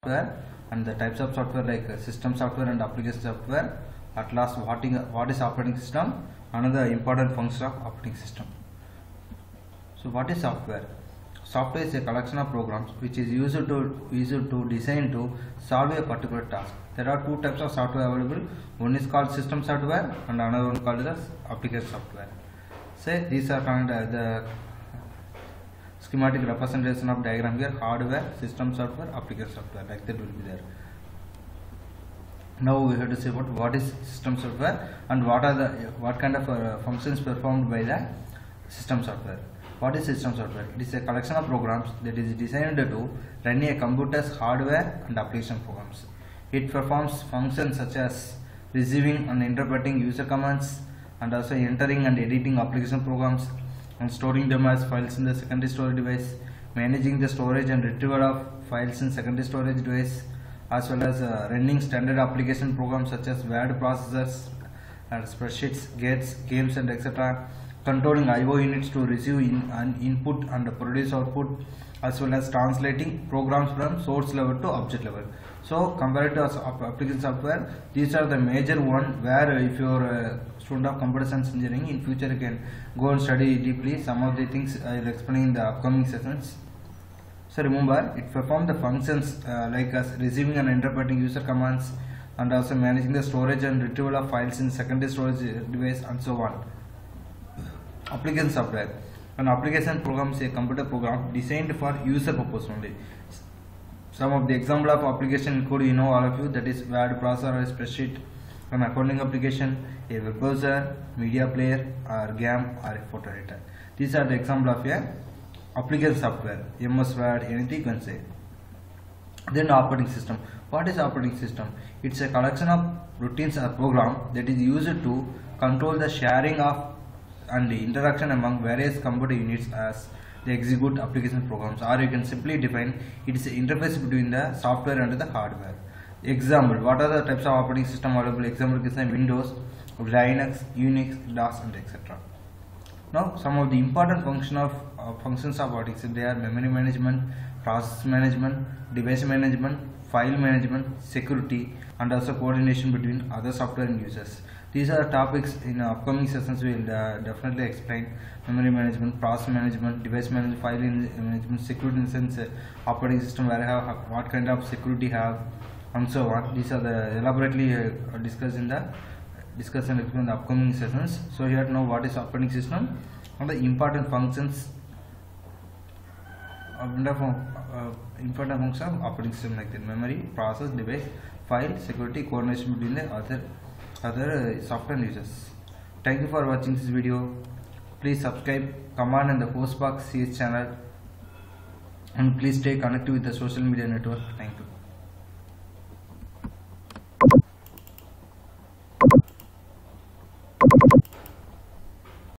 software and the types of software like system software and application software. At last, what is operating system? Another important function of operating system. So what is software? Software is a collection of programs which is used to design to solve a particular task. There are two types of software available. One is called system software and another one called the application software. Say these are kind of the schematic representation of diagram here: hardware, system software, application software, like that will be there. Now we have to say what is system software and what kind of functions performed by the system software. What is system software? It is a collection of programs that is designed to run a computer's hardware and application programs. It performs functions such as receiving and interpreting user commands, and also entering and editing application programs, and storing them as files in the secondary storage device, managing the storage and retrieval of files in secondary storage device, as well as running standard application programs such as word processors and spreadsheets, games and etc. Controlling I/O units to receive input and produce output, as well as translating programs from source level to object level. So compared to application software, these are the major one where if you are a student of computer science engineering, in future you can go and study deeply. Some of the things I will explain in the upcoming sessions. So remember, it performs the functions like as receiving and interpreting user commands, and also managing the storage and retrieval of files in secondary storage device, and so on. Application software. An application program is a computer program designed for user purpose only. Some of the example of application include, all of you, that is word processor or spreadsheet, an accounting application, a web browser, media player, or game, or a photo editor. These are the example of a application software. MS Word, anything you can say. Then operating system. What is operating system? It's a collection of routines or program that is used to control the sharing of and the interaction among various computer units as they execute application programs, or you can simply define it is the interface between the software and the hardware. Example: what are the types of operating system available? Example is Windows, Linux, Unix, DOS, and etc. Now some of the important functions of operating system: they are memory management, process management, device management, file management, security, and also coordination between other software and users. These are topics in upcoming sessions. We will definitely explain memory management, process management, device management, file management, security in the sense operating system where have what kind of security have, and so on. These are the elaborately discussed in the in the upcoming sessions. So here now what is operating system and the important functions important function of operating system, like the memory, process, device, file, security, coordination between the other software users. Thank you for watching this video. Please subscribe, comment in the Postbox CS channel, and please stay connected with the social media network. Thank you.